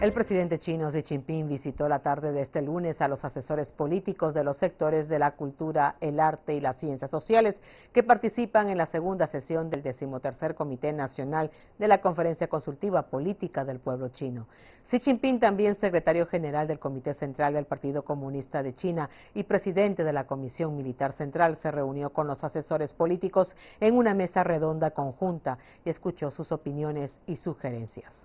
El presidente chino Xi Jinping visitó la tarde de este lunes a los asesores políticos de los sectores de la cultura, el arte y las ciencias sociales que participan en la segunda sesión del 13º Comité Nacional de la Conferencia Consultiva Política del Pueblo Chino. Xi Jinping, también secretario general del Comité Central del Partido Comunista de China y presidente de la Comisión Militar Central, se reunió con los asesores políticos en una mesa redonda conjunta y escuchó sus opiniones y sugerencias.